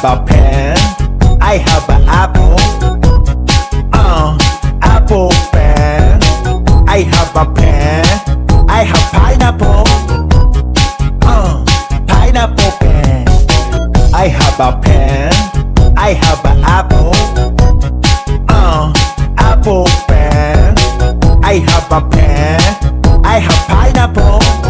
have a pen. I have an apple. Apple pen. I have a pen. I have pineapple. Pineapple pen. I have a pen. I have an apple. Apple pen. I have a pen. I have pineapple.